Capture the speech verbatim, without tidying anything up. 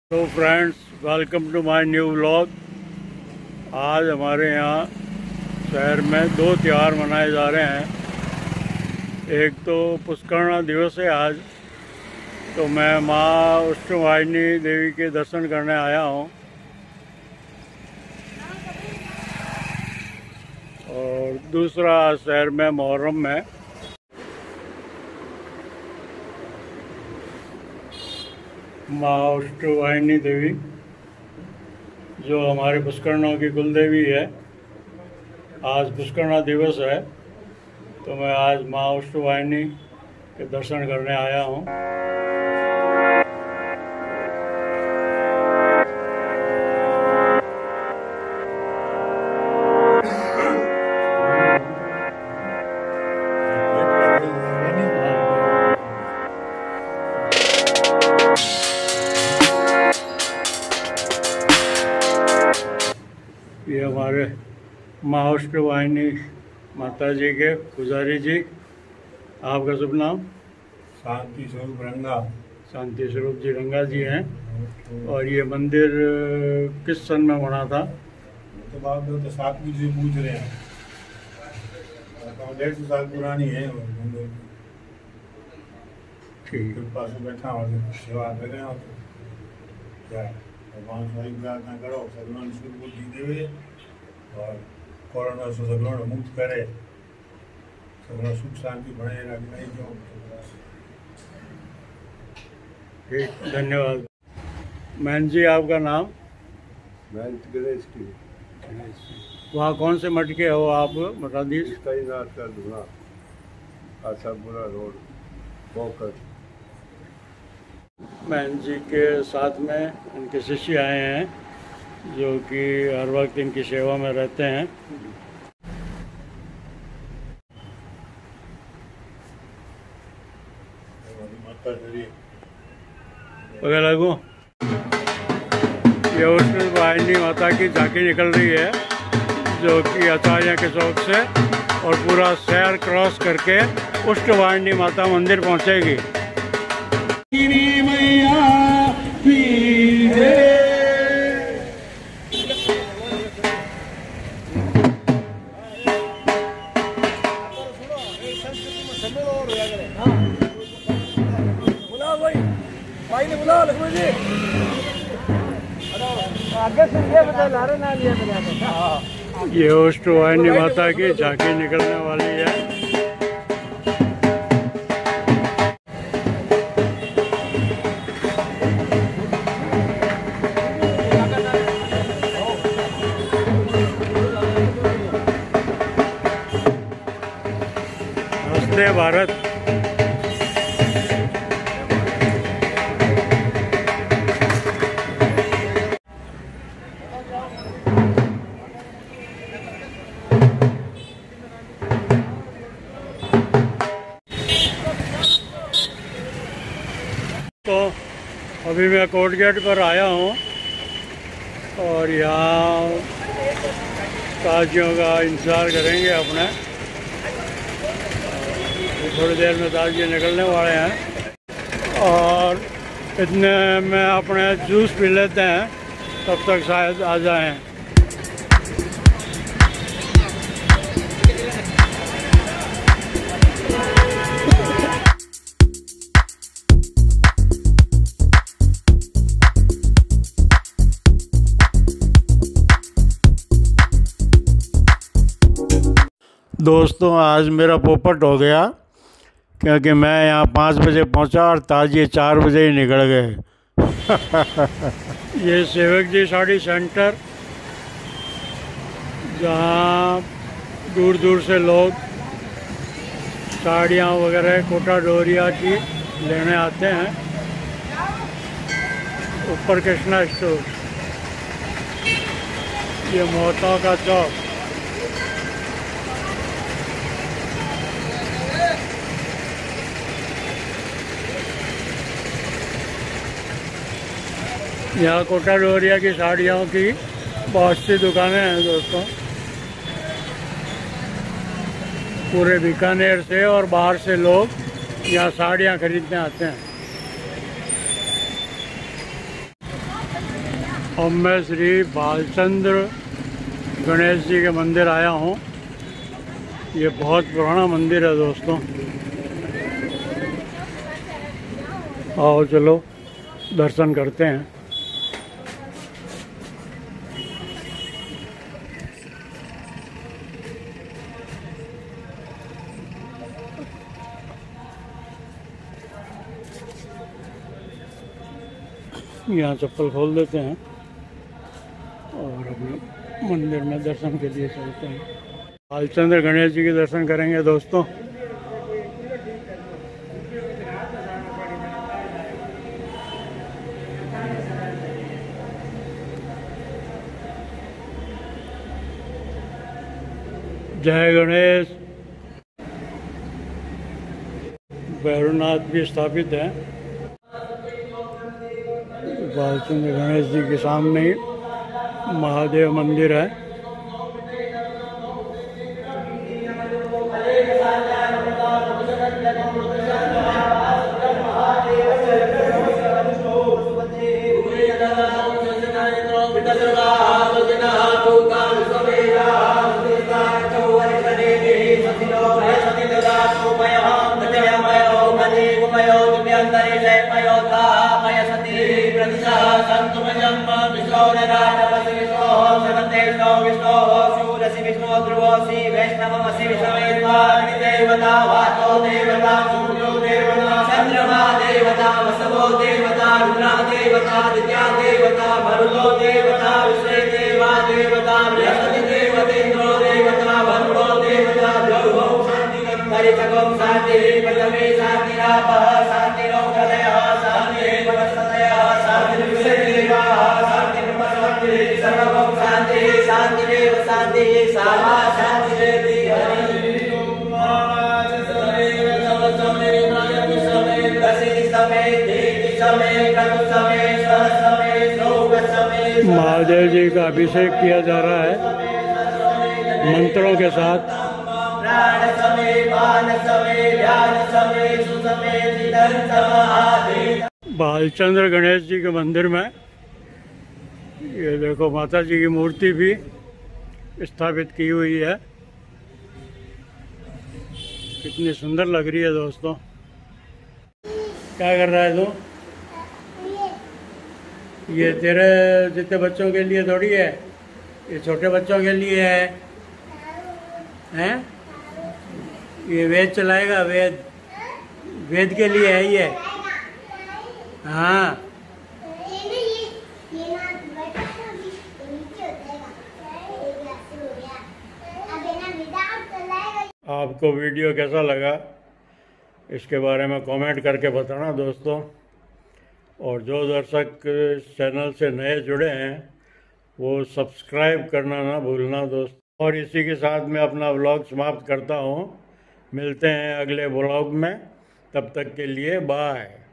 तो friends, welcome to my new vlog. आज हमारे यहाँ शहर में दो त्यौहार मनाए जा रहे हैं। एक तो पुष्करणा दिवस है आज, तो मैं माँ अष्टवाहिनी देवी के दर्शन करने आया हूँ। और दूसरा शहर में मुहर्रम में माँ अष्टवाहिनी देवी, जो हमारे पुष्करणों की कुल देवी है, आज पुष्करणा दिवस है, तो मैं आज माँ अष्टवाहिनी के दर्शन करने आया हूँ। ये हमारे माँ अष्टवाहिनी माता जी के पुजारी जी। आपका शुभ नाम? शांति स्वरूप रंगा। शांति स्वरूप जी रंगा जी हैं। और ये मंदिर किस सन में बना था? तो बाप लोग तो सातवीं से पूछ रहे हैं, डेढ़ सौ साल पुरानी है मंदिर। ठीक, कृपा से बैठा और सेवा कर रहे हो तो क्या भगवान स्वामी प्रार्थना करो, सगुण सुबुद्धि देवे और कोरोना से सगुण मुक्त करे, सगुण सुख शांति बनाए रखने जो। ठीक, धन्यवाद। मैन जी, आपका नाम? गणेश की। वहाँ कौन से मठ के हो आप? बता दीजिए। कई नाथ का धुना आशापुरा रोड बोकर। मैन जी के साथ में इनके शिष्य आए हैं, जो कि हर वक्त इनकी सेवा में रहते हैं। पता लगो, ये अष्टवाहिनी माता की झांकी निकल रही है, जो कि आचार्य के चौक से और पूरा शहर क्रॉस करके अष्टवाहिनी माता मंदिर पहुंचेगी। ये अष्टवाहिनी माता की झांकी निकलने वाली है। नमस्ते भारत। तो अभी मैं कोर्ट गेट पर आया हूँ और यहाँ ताजियों का इंतज़ार करेंगे अपने। थोड़ी देर में ताजिए निकलने वाले हैं और इतने में अपने जूस पी लेते हैं, तब तक शायद आ जाएं। दोस्तों, आज मेरा पोपट हो गया, क्योंकि मैं यहाँ पाँच बजे पहुँचा और ताजिए चार बजे ही निकल गए। ये सेवक जी साड़ी सेंटर, जहाँ दूर दूर से लोग साड़ियाँ वगैरह कोटा डोरिया की लेने आते हैं। ऊपर कृष्णा स्टोर, ये मोहताओं का चौक। यहाँ कोटा डोरिया की साड़ियों की बहुत सी दुकानें हैं दोस्तों। पूरे बीकानेर से और बाहर से लोग यहाँ साड़ियाँ खरीदने आते हैं। अब मैं श्री बालचंद्र गणेश जी के मंदिर आया हूँ। ये बहुत पुराना मंदिर है दोस्तों। आओ चलो दर्शन करते हैं। यहाँ चप्पल खोल देते हैं और अपने मंदिर में दर्शन के लिए चलते हैं। बालचंद्र गणेश जी के दर्शन करेंगे दोस्तों। जय गणेश। भैरवनाथ भी स्थापित है बालचंद्र गणेश जी के सामने ही महादेव मंदिर है। देवता वाचो देवता सूर्यो देवता चंद्रमा देवता वसवो देवता रुद्रा देवता दित्या देवता मरुतो देवता विश्वे देवा देवता बृहस्पति देवतेन्द्रो देवता वरुणो देवता द्रवो शांति परिचगो शांति प्रथमे शांतिरापः शांतिरोगदयः शांति वनस्पतयः शांति विश्वे देवाः शांति ब्रह्मशांति सर्वभौ शांति शांतिरेव शांति सामा शांतिरेति महादेव जी का अभिषेक किया जा रहा है मंत्रों के साथ। बालचंद्र गणेश जी के मंदिर में ये देखो माता जी की मूर्ति भी स्थापित की हुई है। कितनी सुंदर लग रही है दोस्तों। क्या कर रहा है तू? ये तेरे जितने बच्चों के लिए थोड़ी है, ये छोटे बच्चों के लिए है। हैं? ये वेद चलाएगा, वेद वेद के लिए है ये। हाँ आपको वीडियो कैसा लगा इसके बारे में कमेंट करके बताना दोस्तों। और जो दर्शक चैनल से नए जुड़े हैं वो सब्सक्राइब करना ना भूलना दोस्तों। और इसी के साथ मैं अपना व्लॉग समाप्त करता हूँ। मिलते हैं अगले व्लॉग में, तब तक के लिए बाय।